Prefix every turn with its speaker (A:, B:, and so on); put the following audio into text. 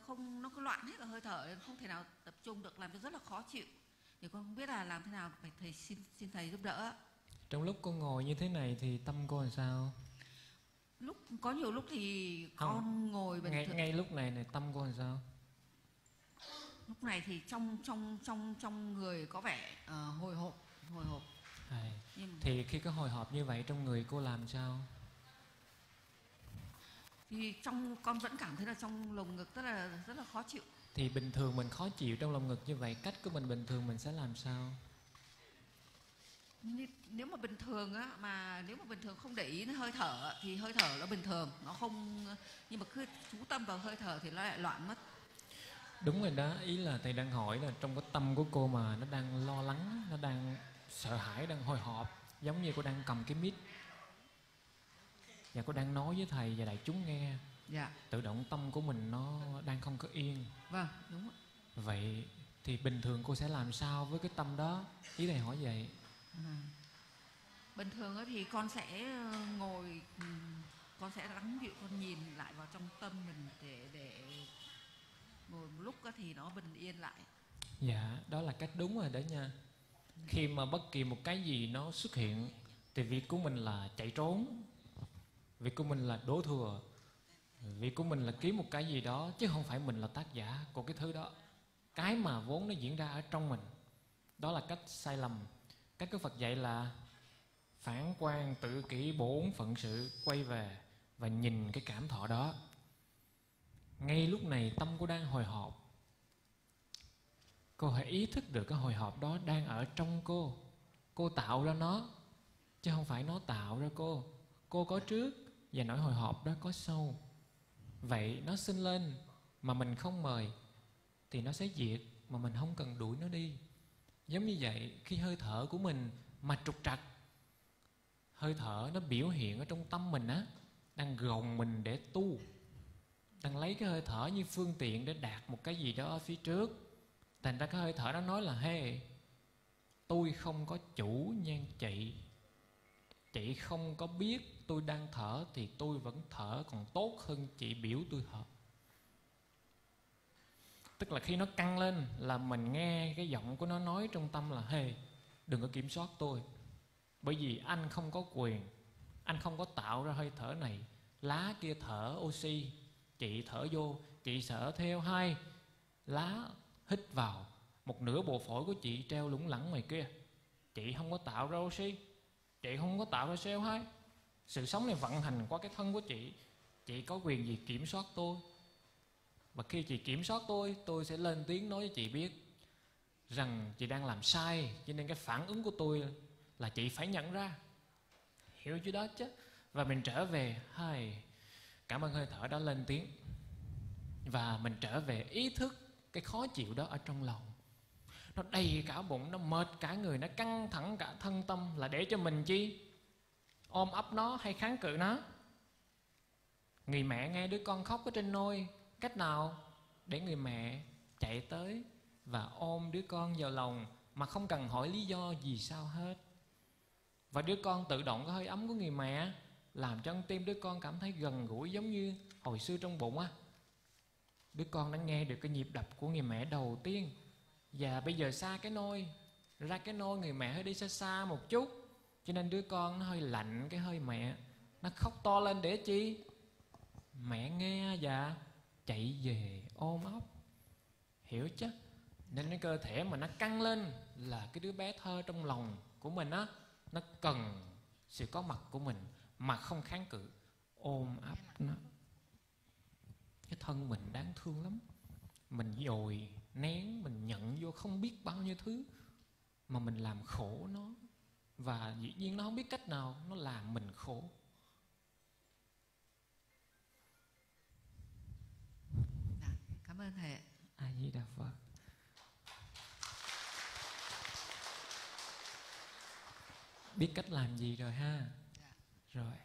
A: nó cứ loạn hết cả hơi thở, không thể nào tập trung được, làm cho rất là khó chịu. Thì con không biết là làm thế nào, phải thầy xin thầy giúp đỡ.
B: Trong lúc cô ngồi như thế này thì tâm cô làm sao?
A: Có nhiều lúc thì
B: Không,
A: con ngồi bình thường.
B: Ngay lúc này tâm cô làm sao?
A: Lúc này thì trong người có vẻ hồi hộp.
B: Thì khi có hồi hộp như vậy trong người cô làm sao?
A: Thì con vẫn cảm thấy là trong lồng ngực rất là khó chịu.
B: Thì bình thường mình khó chịu trong lồng ngực như vậy, cách của mình bình thường mình sẽ làm sao?
A: Nếu mà bình thường không để ý đến hơi thở thì hơi thở nó bình thường, nó không, nhưng mà cứ chú tâm vào hơi thở thì nó lại loạn mất.
B: Đúng rồi đó, ý là thầy đang hỏi là trong cái tâm của cô mà nó đang lo lắng, nó đang sợ hãi, đang hồi hộp, giống như cô đang cầm cái mic và cô đang nói với thầy và đại chúng nghe.
A: Dạ.
B: Tự động tâm của mình nó đang không có yên.
A: Vâng, đúng rồi.
B: Vậy thì bình thường cô sẽ làm sao với cái tâm đó? Ý thầy hỏi vậy.
A: Bình thường thì con sẽ ngồi, con sẽ lắng dịu, con nhìn lại vào trong tâm mình để ngồi một lúc thì nó bình yên lại.
B: Dạ, đó là cách đúng rồi đó nha. Khi mà bất kỳ một cái gì nó xuất hiện thì việc của mình là chạy trốn, việc của mình là đổ thừa, việc của mình là kiếm một cái gì đó, chứ không phải mình là tác giả của cái thứ đó. Cái mà vốn nó diễn ra ở trong mình. Đó là cách sai lầm. Cách của Phật dạy là phản quan tự kỷ bổn phận sự, quay về và nhìn cái cảm thọ đó. Ngay lúc này tâm cô đang hồi hộp, cô hãy ý thức được cái hồi hộp đó đang ở trong cô. Cô tạo ra nó, chứ không phải nó tạo ra cô. Cô có trước và nỗi hồi hộp đó có sau. Vậy nó sinh lên mà mình không mời thì nó sẽ diệt, mà mình không cần đuổi nó đi. Giống như vậy, khi hơi thở của mình mà trục trặc, hơi thở nó biểu hiện ở trong tâm mình á, đang gồng mình để tu, đang lấy cái hơi thở như phương tiện để đạt một cái gì đó ở phía trước. Thành ra cái hơi thở đó nói là: hey, tôi không có chủ nhan chị, chị không có biết tôi đang thở thì tôi vẫn thở còn tốt hơn chị biểu tôi thở. Tức là khi nó căng lên là mình nghe cái giọng của nó nói trong tâm là: hey, đừng có kiểm soát tôi, bởi vì anh không có quyền, anh không có tạo ra hơi thở này. Lá kia thở oxy, chị thở vô, chị sợ theo hai lá hít vào, một nửa bộ phổi của chị treo lủng lẳng ngoài kia. Chị không có tạo ra oxy, chị không có tạo ra CO2. Sự sống này vận hành qua cái thân của chị có quyền gì kiểm soát tôi? Và khi chị kiểm soát tôi sẽ lên tiếng nói với chị biết rằng chị đang làm sai, cho nên cái phản ứng của tôi là chị phải nhận ra. Hiểu chứ đó chứ. Và mình trở về: hai, cảm ơn hơi thở đó lên tiếng. Và mình trở về ý thức cái khó chịu đó ở trong lòng. Nó đầy cả bụng, nó mệt cả người, nó căng thẳng cả thân tâm, là để cho mình chi? Ôm ấp nó hay kháng cự nó? Người mẹ nghe đứa con khóc ở trên nôi, cách nào để người mẹ chạy tới và ôm đứa con vào lòng mà không cần hỏi lý do gì sao hết. Và đứa con tự động cái hơi ấm của người mẹ làm cho tim đứa con cảm thấy gần gũi, giống như hồi xưa trong bụng á, đứa con đã nghe được cái nhịp đập của người mẹ đầu tiên. Và bây giờ xa cái nôi, ra cái nôi người mẹ hơi đi xa xa một chút, cho nên đứa con nó hơi lạnh cái hơi mẹ, nó khóc to lên để chi? Mẹ nghe và chạy về ôm ấp. Hiểu chứ? Nên cái cơ thể mà nó căng lên là cái đứa bé thơ trong lòng của mình á, nó cần sự có mặt của mình mà không kháng cự, ôm ấp nó. Cái thân mình đáng thương lắm. Mình dồi nén, mình nhận vô không biết bao nhiêu thứ mà mình làm khổ nó. Và dĩ nhiên nó không biết cách nào, nó làm mình khổ.
A: Cảm ơn thầy.
B: A Di Đà Phật. Biết cách làm gì rồi ha?
A: Dạ.
B: Rồi.